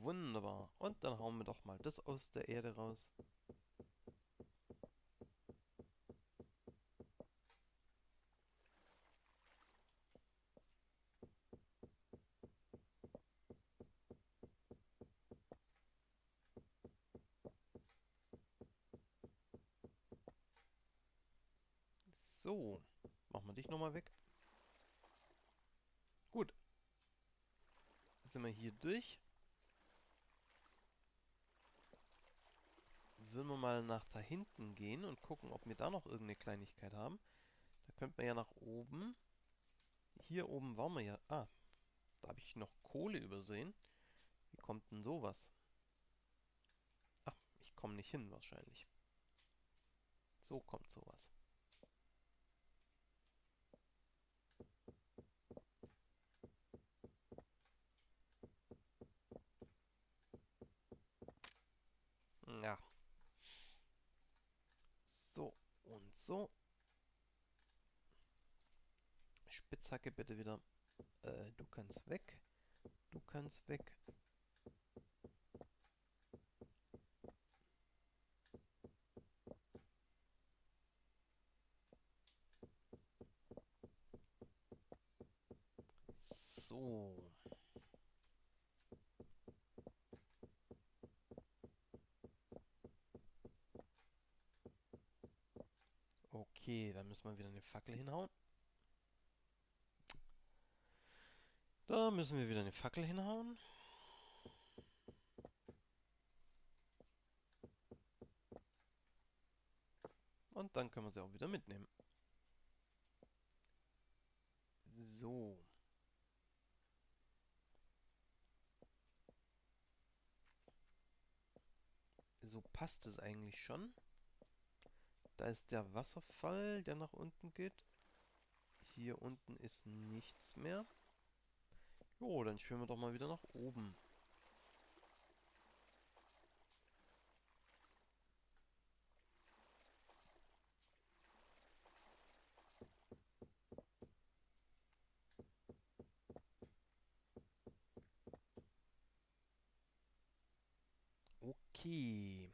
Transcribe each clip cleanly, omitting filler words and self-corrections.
Wunderbar. Und dann hauen wir doch mal das aus der Erde raus. So, machen wir dich nochmal weg. Gut, sind wir hier durch. Würden wir mal nach da hinten gehen und gucken, ob wir da noch irgendeine Kleinigkeit haben. Da könnte man ja nach oben. Hier oben waren wir ja... Ah, da habe ich noch Kohle übersehen. Wie kommt denn sowas? Ach, ich komme nicht hin wahrscheinlich. So kommt sowas. Ja, so und so. Spitzhacke bitte wieder. Du kannst weg. Du kannst weg. So. Okay, dann müssen wir wieder eine Fackel hinhauen. Da müssen wir wieder eine Fackel hinhauen. Und dann können wir sie auch wieder mitnehmen. So. So passt es eigentlich schon. Da ist der Wasserfall, der nach unten geht. Hier unten ist nichts mehr. Jo, dann schwimmen wir doch mal wieder nach oben. Okay.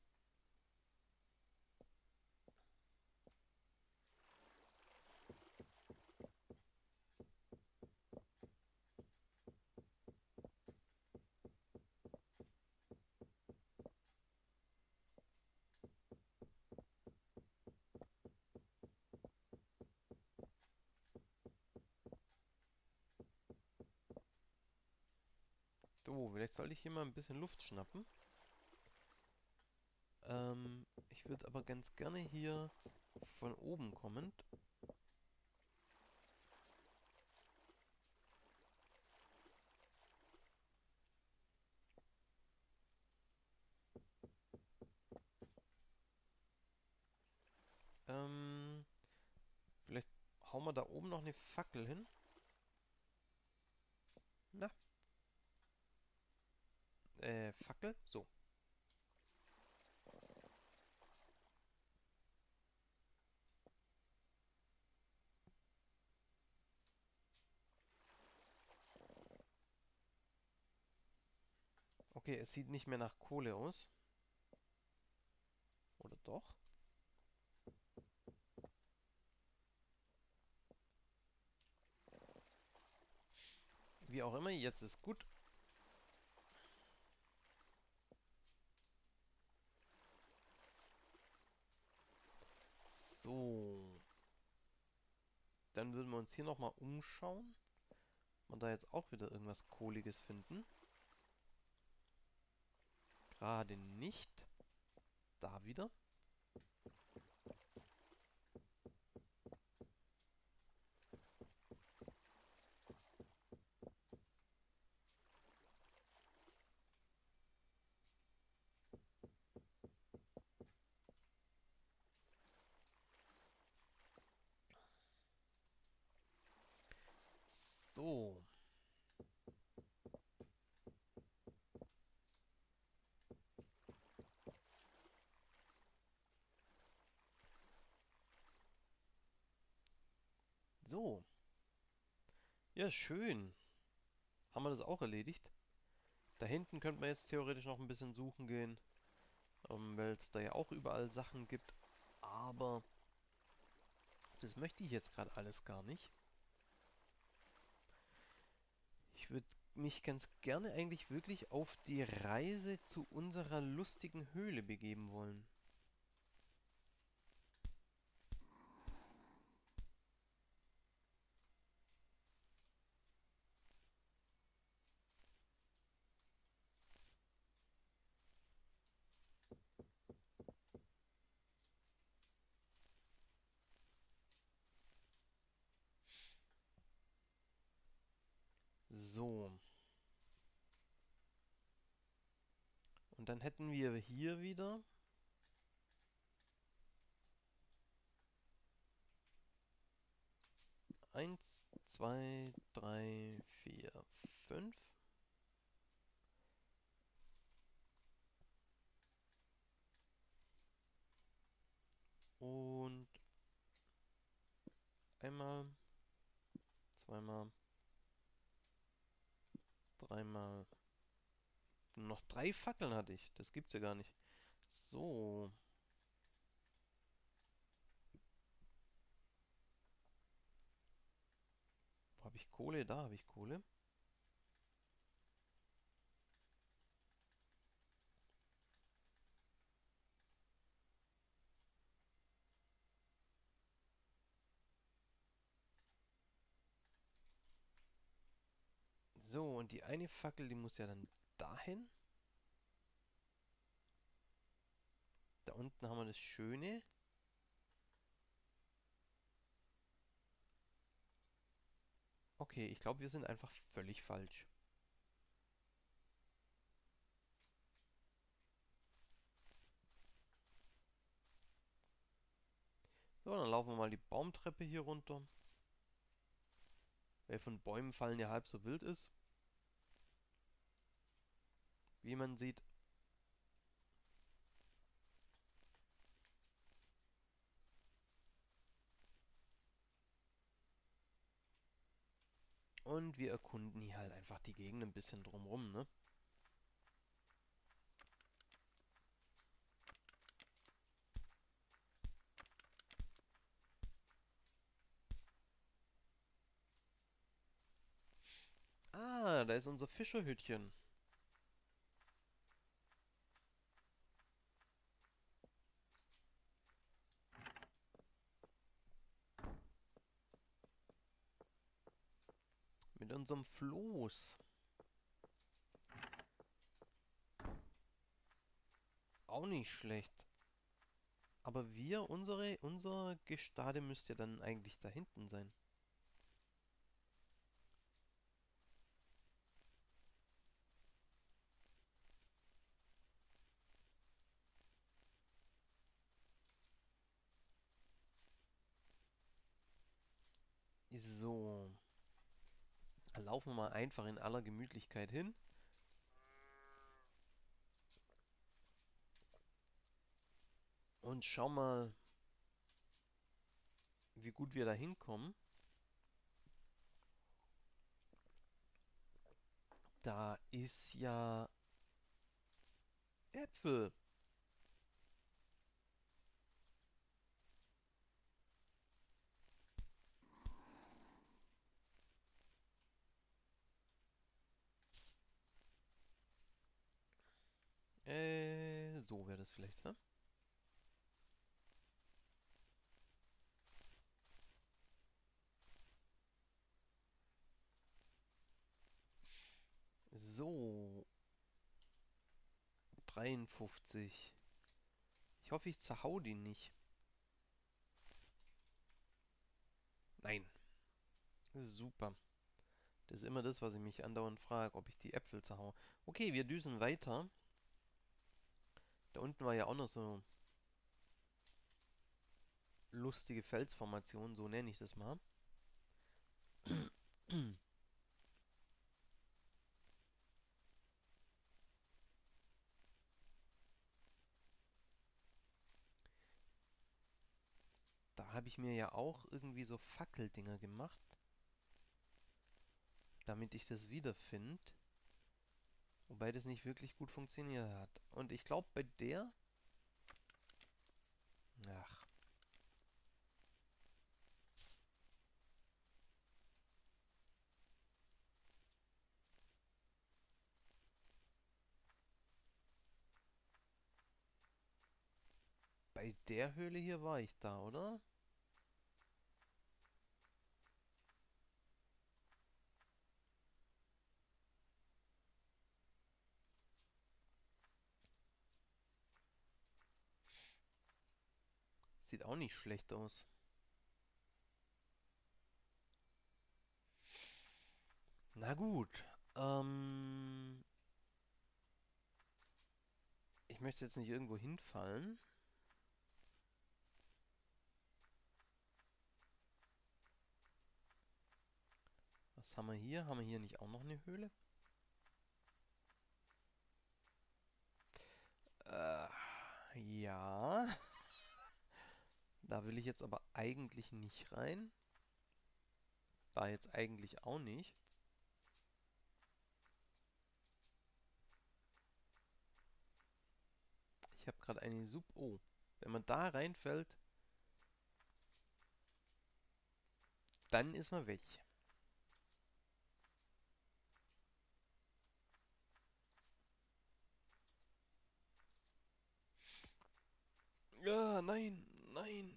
So, vielleicht sollte ich hier mal ein bisschen Luft schnappen. Ich würde aber ganz gerne hier von oben kommend. Ähm, Vielleicht hauen wir da oben noch eine Fackel hin. Na, Fackel? So. Okay, es sieht nicht mehr nach Kohle aus. Oder doch? Wie auch immer, jetzt ist gut. So. Dann würden wir uns hier nochmal umschauen. Und da jetzt auch wieder irgendwas Kohliges finden. Gerade nicht. Da wieder. So. So. Ja, schön. Haben wir das auch erledigt? Da hinten könnte man jetzt theoretisch noch ein bisschen suchen gehen, weil es da ja auch überall Sachen gibt. Aber das möchte ich jetzt gerade alles gar nicht. Ich würde mich ganz gerne eigentlich wirklich auf die Reise zu unserer lustigen Höhle begeben wollen. So. Und dann hätten wir hier wieder eins, 2, 3, 4, 5. Und einmal, zweimal, dreimal. Noch 3 Fackeln hatte ich. Das gibt's ja gar nicht. So. Wo habe ich Kohle? Da habe ich Kohle. So, und die eine Fackel, die muss ja dann dahin. Da unten haben wir das Schöne. Okay, ich glaube, wir sind einfach völlig falsch. So, dann laufen wir mal die Baumtreppe hier runter. Weil von Bäumen fallen ja halb so wild ist. Wie man sieht. Und wir erkunden hier halt einfach die Gegend ein bisschen drumrum, ne? Ah, da ist unser Fischerhütchen. Mit unserem Floß. Auch nicht schlecht. Aber unser Gestade müsste ja dann eigentlich da hinten sein. So. Dann laufen wir mal einfach in aller Gemütlichkeit hin. Und schauen mal, wie gut wir da hinkommen. Da ist ja Äpfel. So wäre das vielleicht, hä? So, 53. Ich hoffe, ich zerhau die nicht. Nein. Das ist super. Das ist immer das, was ich mich andauernd frage, ob ich die Äpfel zerhau. Okay, wir düsen weiter. Da unten war ja auch noch so lustige Felsformation, so nenne ich das mal. Da habe ich mir ja auch irgendwie so Fackeldinger gemacht, damit ich das wiederfinde. Wobei das nicht wirklich gut funktioniert hat. Und ich glaube bei der... Ach, bei der Höhle hier war ich da, oder? Sieht auch nicht schlecht aus. Na gut. Ich möchte jetzt nicht irgendwo hinfallen. Was haben wir hier? Haben wir hier nicht auch noch eine Höhle? Ja. Da will ich jetzt aber eigentlich nicht rein. Da jetzt eigentlich auch nicht. Ich habe gerade eine Oh. Wenn man da reinfällt, dann ist man weg. Ja, nein, nein.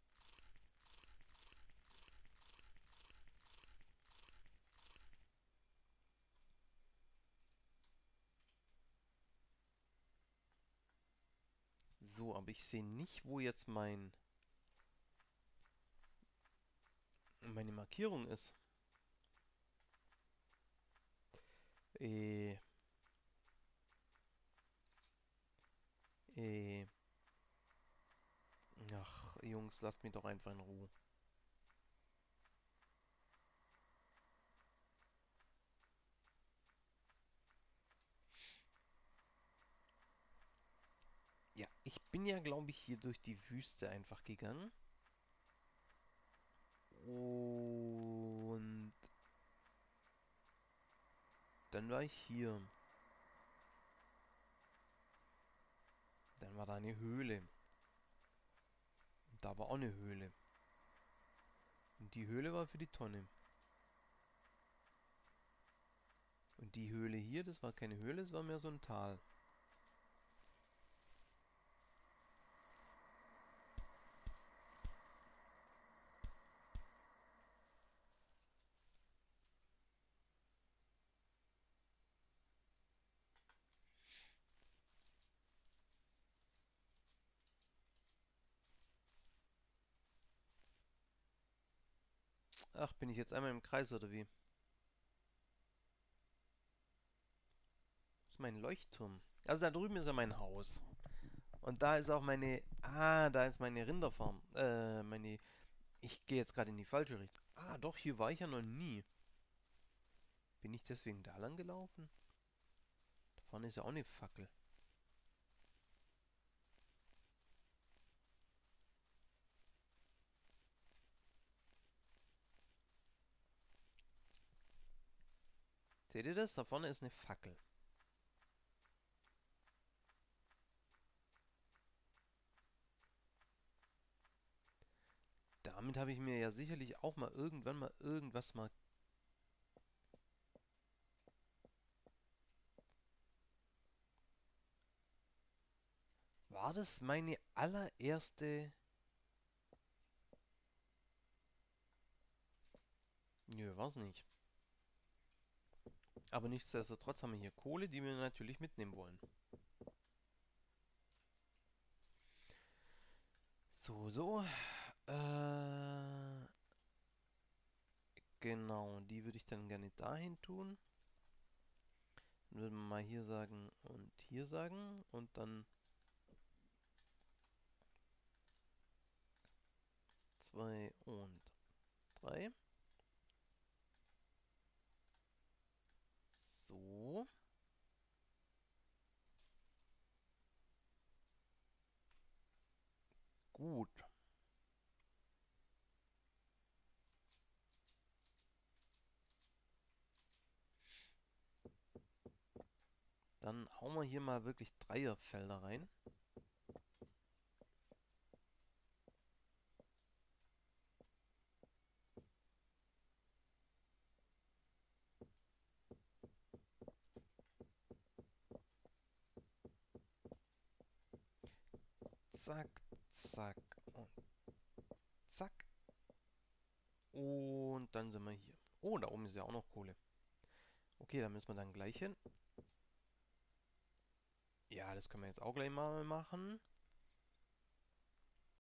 So, aber ich sehe nicht, wo jetzt meine Markierung ist. Äh, äh. Ach, Jungs, lasst mich doch einfach in Ruhe. Ja, ich bin ja, glaube ich, hier durch die Wüste einfach gegangen. Und dann war ich hier. Dann war da eine Höhle. Und da war auch eine Höhle. Und die Höhle war für die Tonne. Und die Höhle hier, das war keine Höhle, das war mehr so ein Tal. Ach, bin ich jetzt einmal im Kreis oder wie? Das ist mein Leuchtturm. Also da drüben ist ja mein Haus. Und da ist auch meine... Ah, da ist meine Rinderfarm. Meine... Ich gehe jetzt gerade in die falsche Richtung. Ah, doch, hier war ich ja noch nie. Bin ich deswegen da lang gelaufen? Da vorne ist ja auch eine Fackel. Seht ihr das? Da vorne ist eine Fackel. Damit habe ich mir ja sicherlich auch mal irgendwann mal irgendwas mal... War das meine allererste... Nö, war's nicht. Aber nichtsdestotrotz haben wir hier Kohle, die wir natürlich mitnehmen wollen. So, so. Äh, genau, die würde ich dann gerne dahin tun. Dann würden wir mal hier sagen und hier sagen. Und dann 2 und 3. So. Gut. Dann hauen wir hier mal wirklich Dreierfelder rein. Zack, zack und zack. Und dann sind wir hier. Oh, da oben ist ja auch noch Kohle. Okay, da müssen wir dann gleich hin. Ja, das können wir jetzt auch gleich mal machen.